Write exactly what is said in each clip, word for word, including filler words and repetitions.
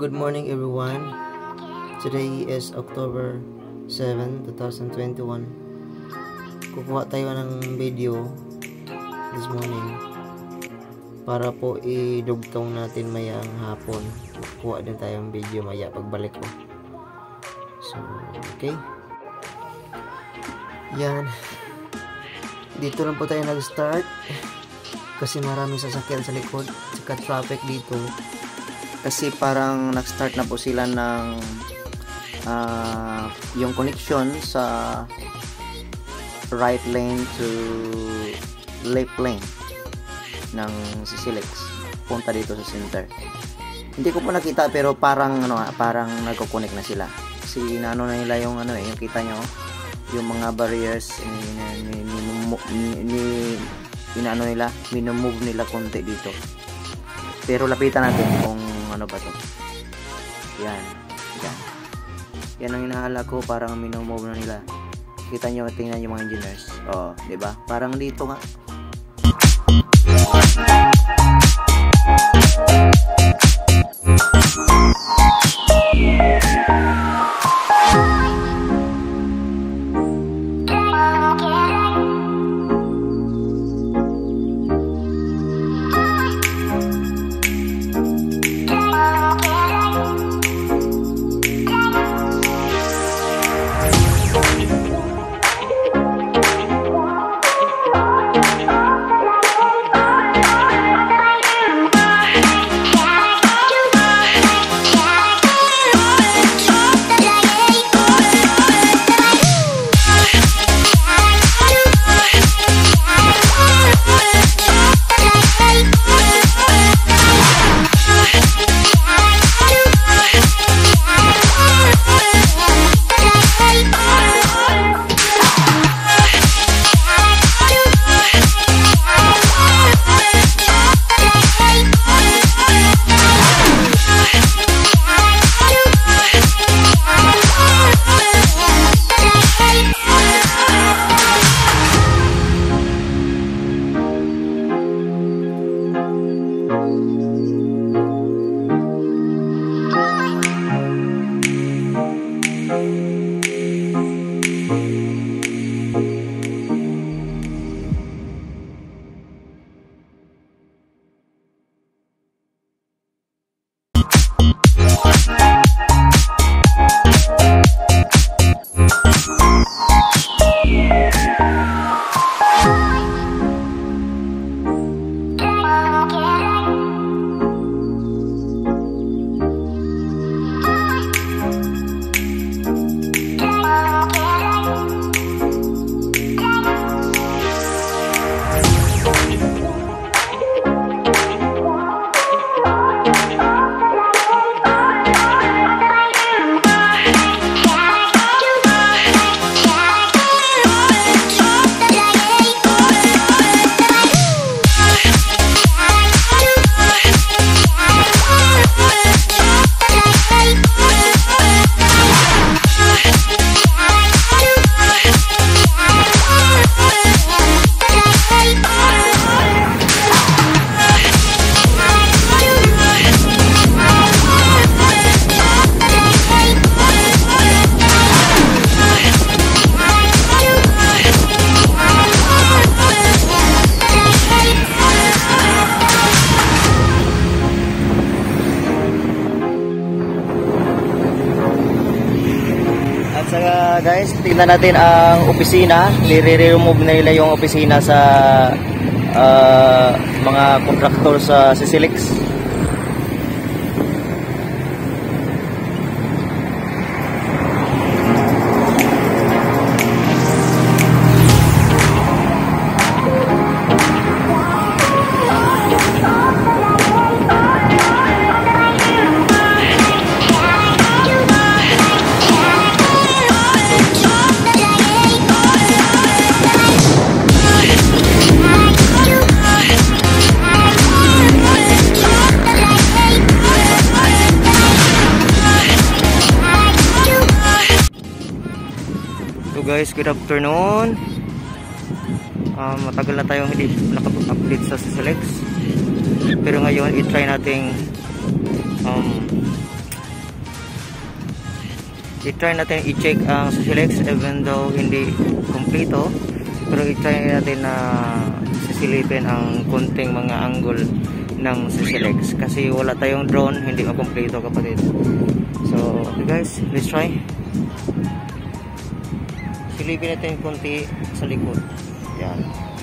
good morning everyone. Today is October seventh, two thousand twenty-one. Kukuha tayo ng video this morning para po idugtong natin mayang hapon. Kukuha din tayong video maya pagbalik ko. So, okay. Yan. Dito lang po tayo nag-start kasi maraming sasakyan sa likod, saka traffic dito. Kasi parang nag-start na po sila ng uh, yung connection sa right lane to left lane ng C C L E X punta dito sa center. Hindi ko po nakita pero parang ano, parang nagko-connect na sila. Kasi inaano na nila yung ano eh, yung kita nyo, yung mga barriers ni ni ni, ni, ni inaano nila, minumove nila konti dito. Pero lapitan natin kung ano ba to. Yan. Yan. Yan ang inahala ko, parang minumove na nila. Kita nyo, tingnan yung mga engineers. Oh, di ba? Parang dito nga. Guys, tingnan natin ang opisina. Nire-remove na nila yung opisina sa uh, mga contractor sa C C L E X. Guys, good afternoon. um, Matagal na tayong hindi nakapag-update sa C C L E X, pero ngayon i-try nating um, i-try natin i-check ang C C L E X even though hindi kompleto, pero i-try natin na sisilipin ang konting mga angle ng C C L E X kasi wala tayong drone, hindi makompleto kapatid. So okay guys, let's try. Silipin natin konti sa likod. Yan.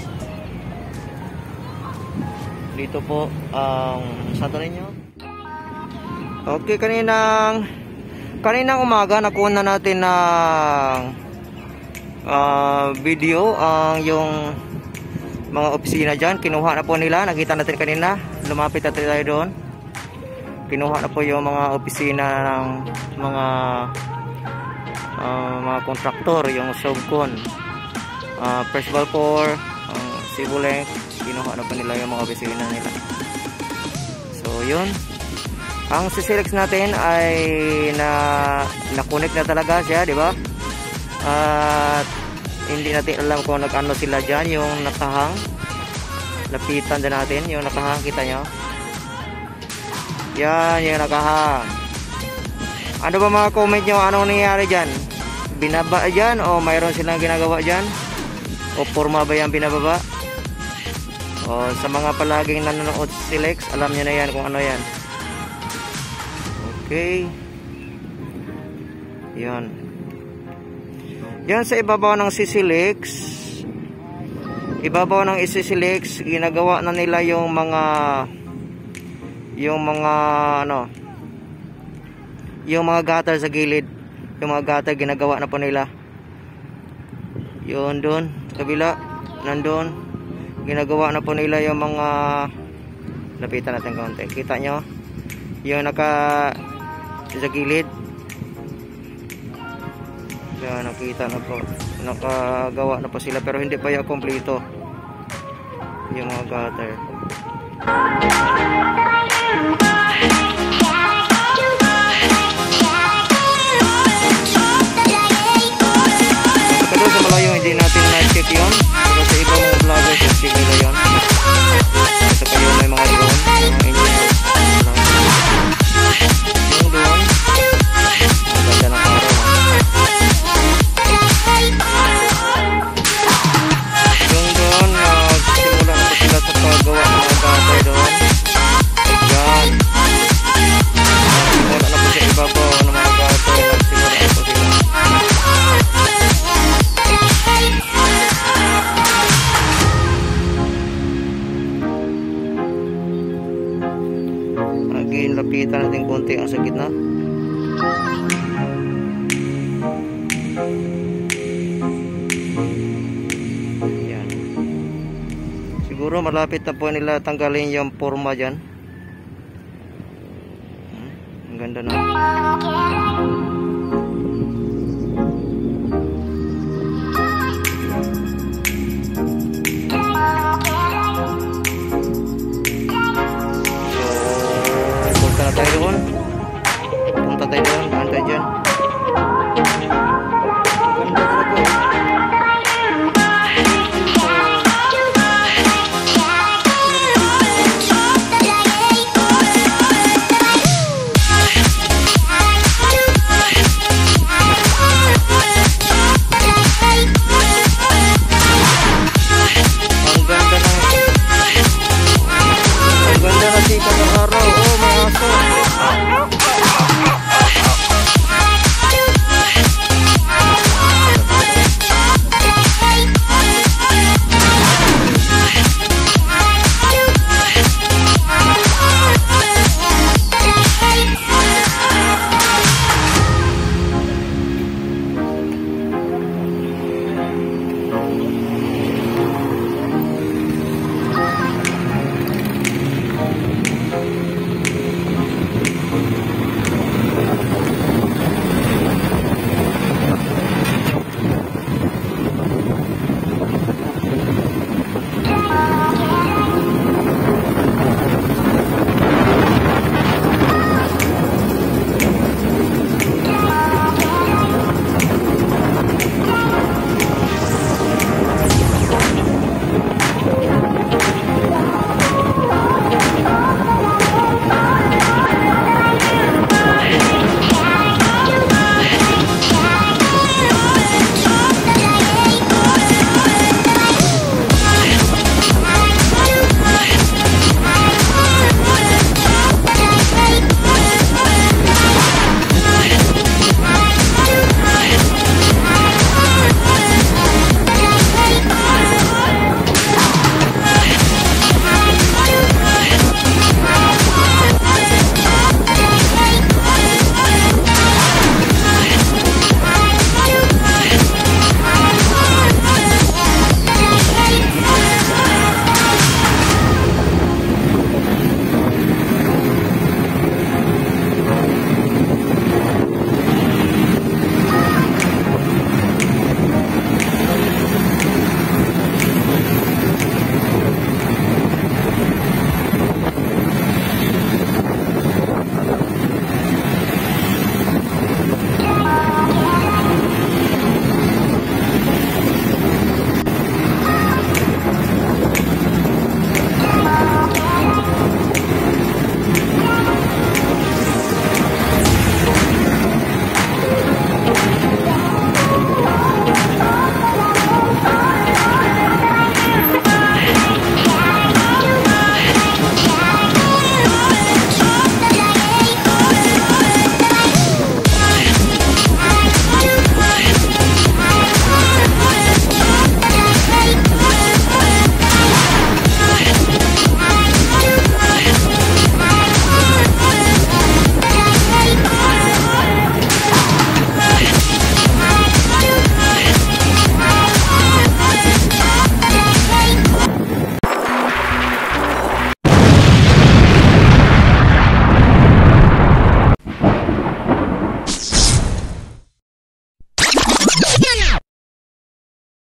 Dito po ang um, sato ninyo. Okay, kaninang kaninang umaga nakuha na natin ng uh, video ang yung mga opisina dyan. Kinuha na po nila, nakita natin kanina. Lumapit natin tayo doon. Kinuha na po yung mga opisina ng mga uh, mga kontraktor, yung subcon, uh, first ball four, uh, C C L E X. Kinuha na po nila yung mga opisina nila. So yun, ang C C L E X natin ay na na-connect na talaga siya, di ba? At hindi natin alam kung nag-ano sila dyan, yung nakahang. Lapitan din natin yung nakahang, kita nyo? Yan, yung nakahang. Ano ba mga comment nyo? Anong nangyayari dyan? Binaba dyan o mayroon silang ginagawa dyan? O porma ba yan binababa? O sa mga palaging nanonood C C L E X, alam nyo na yan kung ano yan. Okay. Yan. Yan sa ibabaw ng C C L E X. Ibabaw ng C C L E X, ginagawa na nila yung mga yung mga ano yung mga gutter sa gilid. Yung mga gutter ginagawa na po nila. Yun doon, kabila, nandun. Ginagawa na po nila yung mga, lapitan natin konti. Kita nyo? Yung naka sa gilid. Yan, nakita na po. Nakagawa na po sila pero hindi pa yung kompleto. Yung mga gutter. Kasi sa malayo hindi natin na-check yun. Pero sa ibang mga vloggers check nila yun. Kasi kayo may mga drone, mga engineers. Yung doon, ang ganda ng araw. Yung doon, nagsimula na po sila sa paggawa ng mga gutter doon. Ayan. Nagsimula na po sa ibabaw ng mga gutter. Nagsimula na po sila. Again, lapitan natin konti ang sa gitna. Yan. Siguro malapit na po nila tanggalin yung porma dyan. Hmm, ang ganda na.